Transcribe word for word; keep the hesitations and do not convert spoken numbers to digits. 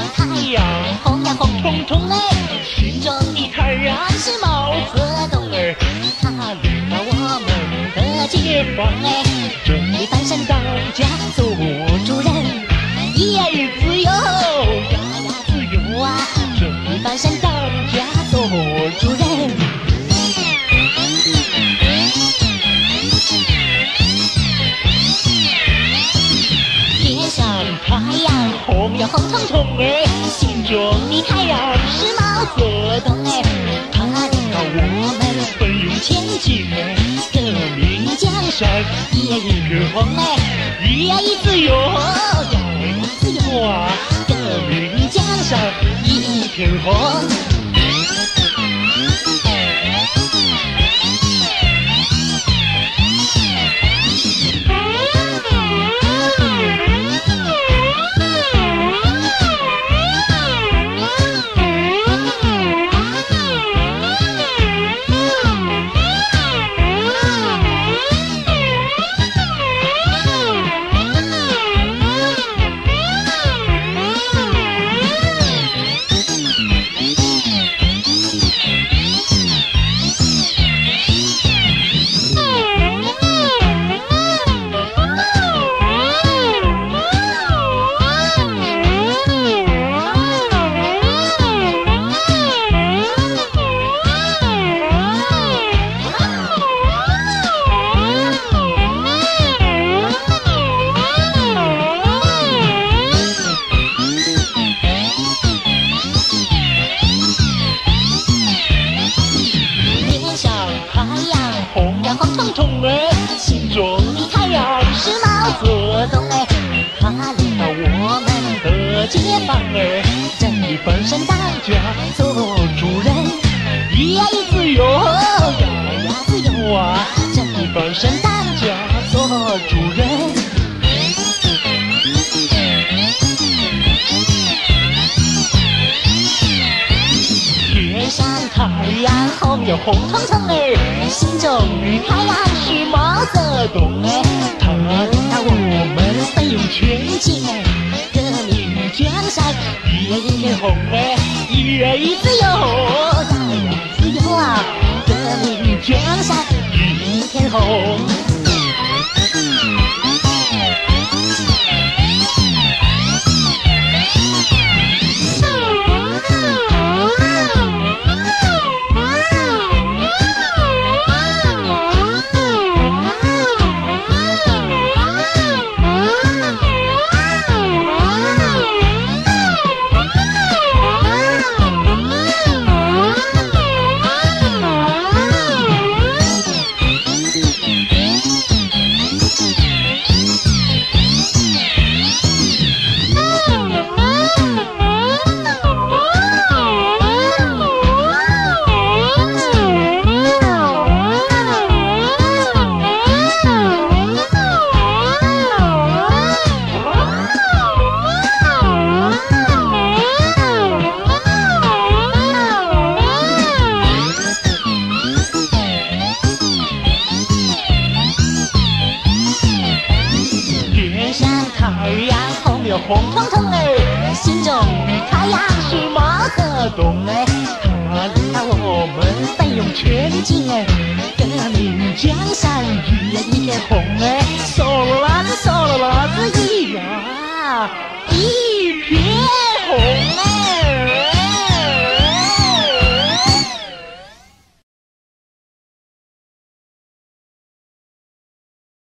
太阳红呀红彤彤哎，心中的太阳是毛泽东儿，他领导我们的解放哎，正义翻身当家做主人，咿呀日自由呀呀自由啊，正义翻身当家做主人。天上太阳红呀红彤彤哎，心中的太阳是毛泽东哎，他领导我们奋勇前进哎，革命江山一呀一片红哎，一呀一自由呀一自由啊，革命江山一片红。红彤彤哎，心中的太阳是毛泽东哎，他领导我们的解放哎，正义翻身当家做主人，咿呀一自由呀呀自由啊，正义翻身当家做主人。天上太阳红呀红彤彤哎，心中的太阳是毛泽东哎，他领导我们奋勇前进哎，革命江山一呀一片红哎，一呀一自由呀呀自由啊，革命江山一片红。太阳红呀红彤彤哎，心中的太阳是毛泽东哎，他领导我们奋勇前进哎，革命江山一呀一片红哎，送